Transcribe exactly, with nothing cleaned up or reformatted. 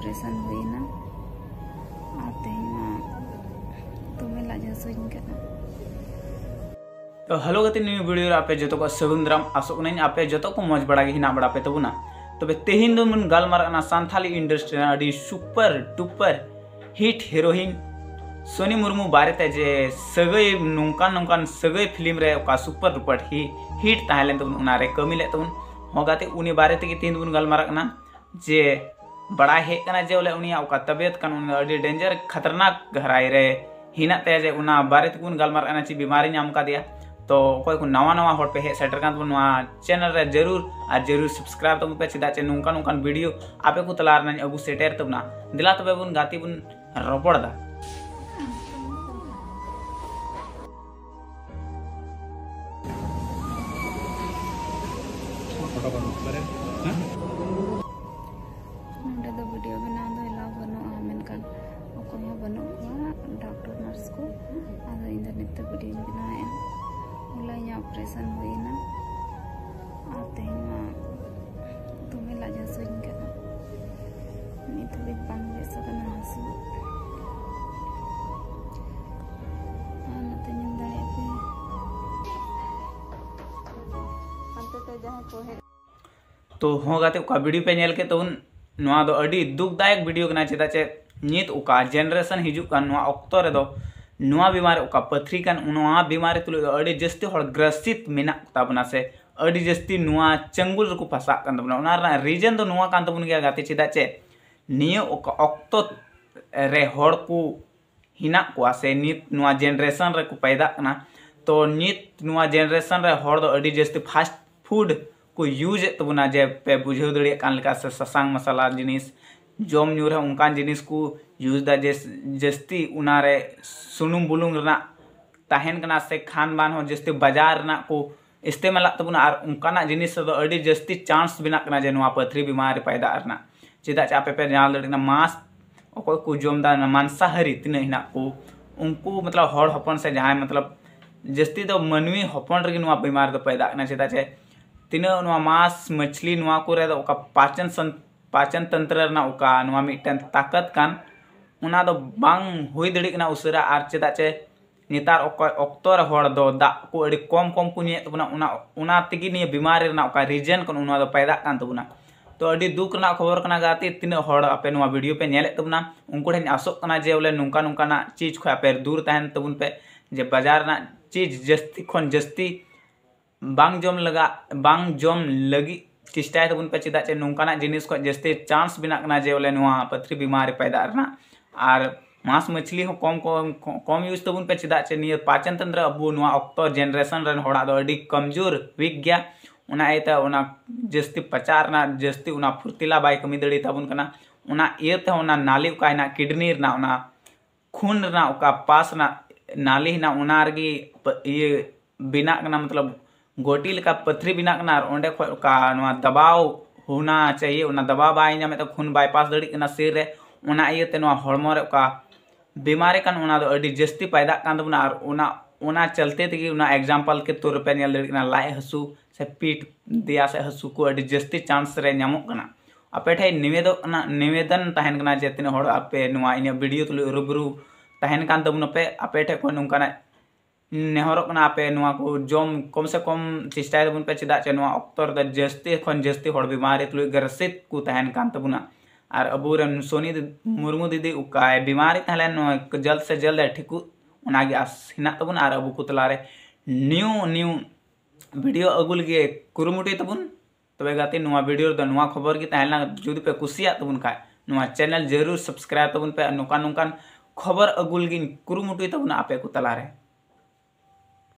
Operation हुईना तेहना तुम्हें लाज हसून कना। तो हेलो गति न्यू वीडियो आपे जो को सगुन दाराम आसोकनाइन आपे जो को मज बड़ा हिना बड़ा पे तबुना। तबे तेहिन दो मन गालमारना सान्थाली इंडस्ट्री अडी super duper hit heroine Soni Murmu बारेते जे सगई नोंकान नोंकान सगई फिल्म रे का सुपर डुपर ही हिट ताहलेन तबुन उना रे कमी ले तबुन होगाते उनी बारेते के तेहिन दो गालमारना जे बड़ा हे कना जे ओले उनी का तबियत कान उन अडी डेंजर खतरनाक गहराई रे हिना ते जे उना बारेते कुन गालमारना ची बीमारी नाम का दिया। तो कोई को नवा नवा हर पे हे सेटर कान तबुन चैनल रे जरूर आ जरूर सब्सक्राइब तबुन पे चिदा चे नोंकान नोंकान वीडियो आपे को तलार ना अगु सेटर तबना दिला तबे बुन गाती बुन रोपड़ दा। वीडियो बना दो एलाव बनुआ मेनकान अकोय हो बनुआ डॉक्टर नर्स को आदो इन नित वीडियो बनाया ओला ऑपरेशन हुईना तेहना तुम्हें लाज हसून कना नित भी बांग बेसा कना हसू नते निम दाड़े पे अंते ते जहां को है। तो हो गाते का वीडियो पे नेल के तो नवा दो अडी दुखदायक वीडियो कना चेदा चे नित उका जनरेशन हिजुक कान नवा ऑक्तो रे दो नवा बीमारी उका पथरी कान नवा बीमारी तुल अडी जस्ती हर ग्रसित मेना ताबना से अडी जस्ती नवा चंगुल रको फसा कान तबना उना रीजन दो नवा कान तबन गया गाते चेदा चे नियो उका ऑक्तो रे हर को हिना को से नित नवा जनरेशन रे को पैदा कना। तो नित नवा जनरेशन रे हर दो अडी जस्ती फास्ट फूड को यूज तबना जे पे बुझे दड़े कान लेका से ससांग मसाला जिनिस जम न्यू रे उनकान जिनिस को यूज दा जे जस्ती उना रे सुनुम बुलुंग रना ताहेन कना से खान बान हो जस्ती बाजार ना को इस्तेमाल तबना और उनकाना जिनिस दो अडी जस्ती चांस बिना कना जे नवा पथरी बीमारी पैदा अरना चेदा चापे पे जान दड़ना मांस अकोय को जम दा मांसाहारी तिना हिना को उनको मतलब हड़ हपन से जहां मतलब जस्ती दो मनवी हपन रे नवा बीमारी दो पैदा कना चेदा चे तीना नवा मांस मछली नवा को रे ओका पाचन पाचन तंत्र ना ओका नवा मिटन ताकत कान उना दो बांग हुई दड़ी कना उसरा आर चेदा चे नेतार ओका ऑक्टोर हड़ दो दा को अडी कम कम को निये तबना उना उना तिगी निये बीमारी ना ओका रीजन कन उना दो पैदा कान तबना। तो अडी दुख ना खबर कना गाती तीना हड़ आपे नवा वीडियो पे नेले तबना उनको ठेन आसोक कना जे बोले नुका नुका ना चीज खो आपे दूर तहन तबुन पे जे बाजार ना चीज जस्ती खन जस्ती बांग जम लगा बांग जम लगी चेष्टा तबुन पे चेदा चे नोंकाना जिनिस को जस्ती चांस बिना कना जे बोले नवा पथरी बीमारी पैदा रना और मांस मछली हो कम कम कम यूज तबुन पे चेदा चे निय पाचन तंत्र अबु नवा ऑक्टो जनरेशन रन होड़ा दो अडी कमजोर वीक गया उना एता उना जस्ती पचार ना जस्ती उना फुर्तिला बाय कमी दड़ी तबुन कना उना एते उना नाली का ना किडनी ना उना खून ना उका पास ना नाली ना उना रगी ये बिना कना मतलब गोटी का पथरी बिना कना ओंडे का नवा दबाव होना चाहिए उना दबाव बाय नामे तो खून बाईपास दड़ी कना सिर रे उना इयते नवा हड़मो रे का बीमारी कान उना दो अडी जस्ती पैदा कान तबना और उना उना चलते तगी उना एग्जांपल के तौर पे नेल दड़ी कना लाई हसू से पीठ दिया से हसू को अडी जस्ती चांस रे नामो कना। आपे ठे निवेदन निवेदन तहन कना जे तिन हड़ आपे नवा इन वीडियो तुल रुबरू तहन कान तबन पे आपे ठे को नुकाना नेहरना आपे नवा को जम कम से कम चेष्टा तबुन पे चेदा चे नवा ऑक्टर द जस्ती खन जस्ती हड़ बीमारी तुल ग्रसित को तहन कान तबुना और अबुरन सोनी मुर्मू दीदी उका बीमारी तहले जल्द से जल्द ठिकु उनागे आस हिना तबुन और अबु को तलारे न्यू न्यू वीडियो अगुल गे कुरुमुटी तबुन तबे गाती नवा वीडियो द नवा खबर की तहलना जुदी पे कुसिया तबुन खाय नवा चैनल जरूर सब्सक्राइब तबुन पे नुकान नुकान खबर अगुल गिन कुरुमुटी तबुन आपे को तलारे।